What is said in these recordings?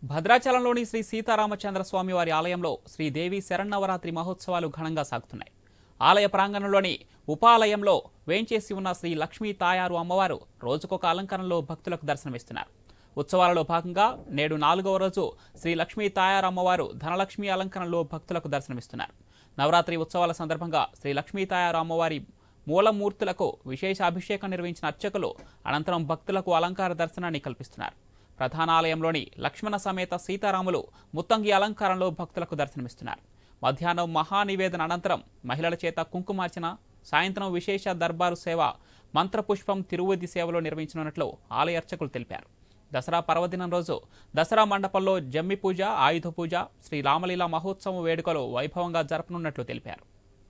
భద్రాచలంలోని శ్రీ సీతారామచంద్ర స్వామి వారి ఆలయంలో శ్రీదేవి శరన్నవరాత్రి మహోత్సవాలు ఘనంగా సాగుతున్నాయి. ఆలయ ప్రాంగణంలోని ఉపాలయంలో వేంచేసి ఉన్న శ్రీ లక్ష్మీ తాయారు అమ్మవారు రోజుకొక అలంకరణలో భక్తులకు దర్శనమిస్తున్నారు. ఉత్సవాలలో భాగంగా నేడు 4వ రోజు శ్రీ లక్ష్మీ తాయారు అమ్మవారు ధనలక్ష్మి అలంకరణలో భక్తులకు దర్శనమిస్తున్నారు. నవరాత్రి ఉత్సవాల సందర్భంగా శ్రీ లక్ష్మీ తాయారు అమ్మవారి మూలమూర్తులకు విశేష అభిషేకం నిర్వహించిన అర్చకులు అనంతరం భక్తులకు అలంకార దర్శనాన్ని కల్పిస్తున్నారు. ప్రధాన ఆలయంలోని లక్ష్మణ సమేత సీతారాములు ముత్తంగి అలంకారంలో భక్తులకు దర్శనమిస్తున్నారు. మధ్యాహ్నం మహానివేదన అనంతరం మహిళల చేత కుంకుమార్చన, సాయంత్రం విశేష దర్బారు సేవ, మంత్రపుష్పం తిరువది సేవలో నిర్వహించనున్నట్లు ఆలయ అర్చకులు తెలిపారు. దసరా పర్వదినం రోజు దసరా మండపంలో జమ్మి పూజ, ఆయుధ పూజ, శ్రీ రామలీల మహోత్సవం వేడుకలు వైభవంగా జరపనున్నట్లు తెలిపారు.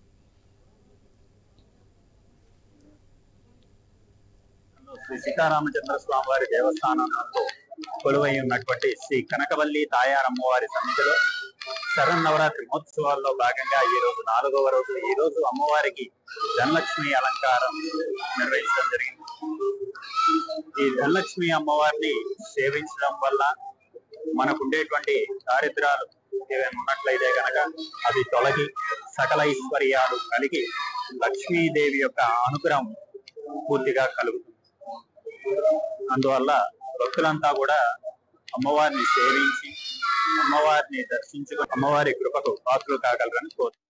శ్రీ సీతారామచంద్ర స్వామి వారి దేవస్థానంలో కొలువై ఉన్నటువంటి శ్రీ కనకవల్లి తాయారు అమ్మవారి సన్నిధిలో శరన్నవరాత్రి మహోత్సవాల్లో భాగంగా ఈ రోజు 4వ రోజు. ఈ రోజు అమ్మవారికి ధనలక్ష్మి అలంకారం నిర్వహించడం జరిగింది. ఈ ధనలక్ష్మి అమ్మవారిని సేవించడం వల్ల మనకుండేటువంటి దారిద్రాలు ఏమైనా ఉన్నట్లయితే కనుక అవి తొలగి సకల ఐశ్వర్యాలు కలిగి లక్ష్మీదేవి యొక్క అనుగ్రహం పూర్తిగా కలుగుతుంది. అందువల్ల భక్తులంతా కూడా అమ్మవారిని సేవించి అమ్మవారిని దర్శించుకుని అమ్మవారి కృపకు పాత్రలు కాగలరని కోరుతున్నారు.